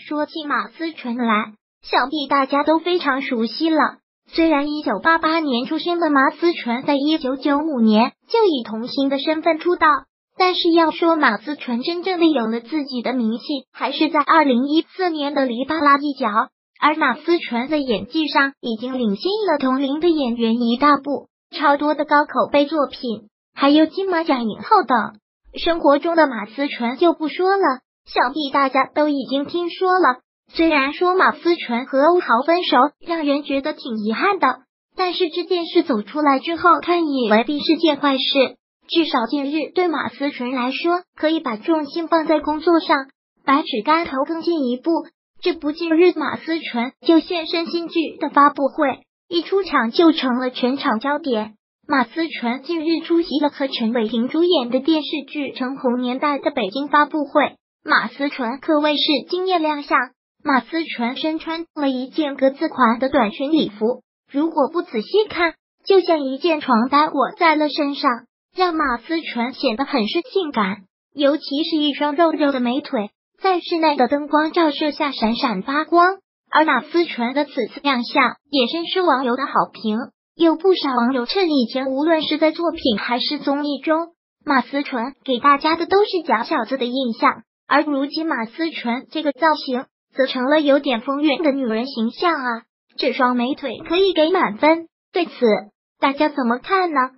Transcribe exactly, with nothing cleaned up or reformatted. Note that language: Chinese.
说起马思纯来，想必大家都非常熟悉了。虽然一九八八年出生的马思纯在一九九五年就以童星的身份出道，但是要说马思纯真正的有了自己的名气，还是在二零一四年的黎巴拉一角。而马思纯在演技上已经领先了同龄的演员一大步，超多的高口碑作品，还有金马奖影后等。生活中的马思纯就不说了，想必大家都已经听说了。虽然说马思纯和欧豪分手让人觉得挺遗憾的，但是这件事走出来之后，看也未必是件坏事。至少近日对马思纯来说，可以把重心放在工作上，百尺竿头更进一步。这不，近日马思纯就现身新剧的发布会，一出场就成了全场焦点。马思纯近日出席了和陈伟霆主演的电视剧《橙红年代》的北京发布会，马思纯可谓是惊艳亮相。马思纯身穿了一件格子款的短裙礼服，如果不仔细看，就像一件床单裹在了身上，让马思纯显得很是性感，尤其是一双肉肉的美腿，在室内的灯光照射下闪闪发光。而马思纯的此次亮相也深受网友的好评，有不少网友称以前无论是在作品还是综艺中，马思纯给大家的都是假小子的印象，而如今马思纯这个造型则成了有点风韵的女人形象啊，这双美腿可以给满分。对此大家怎么看呢？